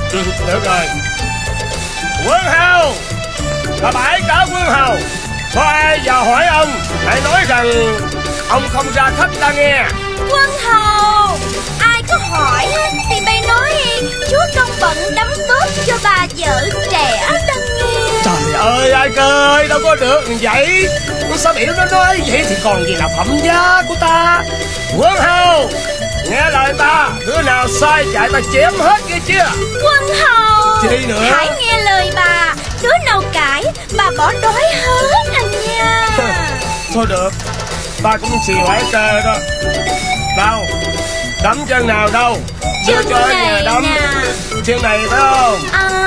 Được rồi. Quân hầu, là bãi cả quân hầu, có ai vào hỏi ông, hãy nói rằng ông không ra khách ta nghe. Quân hầu, ai có hỏi thì mày nói chúa công bận đấm bóp cho bà vợ trẻ ta nghe. Trời ơi, ai cơ ơi, đâu có được vậy. Sao biểu nó nói vậy thì còn gì là phẩm giá của ta. Quân hầu, nghe lời ta, đứa nào sai chạy ta chém hết nghe chưa. Quân hầu, Chi nữa? hãy nghe lời bà, đứa nào cãi bà bỏ đói hết anh nha. Thôi được, ta cũng xì hoài cơ đó. Đâu, đấm chân nào đâu, đưa cho ở nhà đấm. Chân này phải không?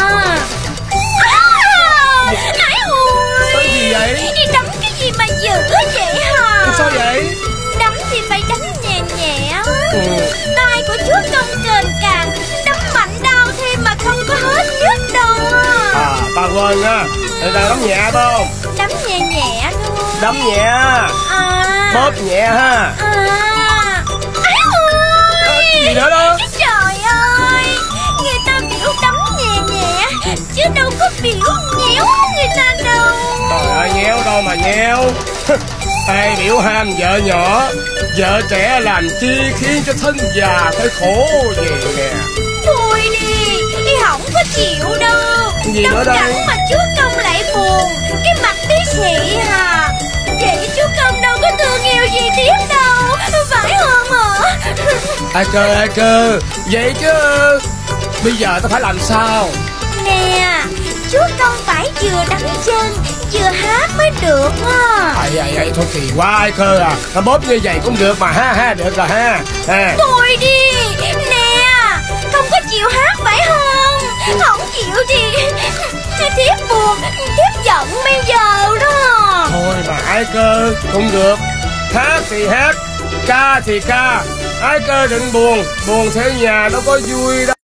Nãy ôi, sao gì vậy? Đi đấm cái gì mà dữ vậy hả? Sao vậy? Đấm thì phải đánh nhẹ nhẹ. Tay của chúa công kềnh càng, đấm mạnh đau thêm mà không có hết nhức đâu. Ta quên á, người ta đấm nhẹ phải không? Đấm nhẹ nhẹ thôi. Đấm nhẹ, bóp nhẹ ha. Gì nữa đó? Trời ơi, người ta biểu đấm nhẹ nhẹ chứ đâu có biểu nhéo người ta đâu. Trời ơi, nhéo đâu mà nhéo. Ai biểu ham vợ nhỏ, vợ trẻ làm chi khiến cho thân già phải khổ vậy nè. Thôi đi, không có chịu đâu. Gì nữa đây? Đấm mà chúa công lại buồn, cái mặt tí xị à. Vậy chúa công đâu có thương yêu gì tiếp đâu, phải không ạ? Ai cơ, vậy chứ bây giờ ta phải làm sao? Nè, chúa công phải vừa đánh chân vừa hát mới được á. Ai thôi kỳ quá ai cơ à. Ta bóp như vậy cũng được mà ha, được rồi ha. Thôi đi, nè, không có chịu hát phải không? Không chịu thì thiếp buồn, thiếp giận bây giờ đó. Thôi mà ai cơ cũng được, hát thì hát, ca thì ca. Ai cơ đừng buồn, buồn thế nhà đâu có vui đâu.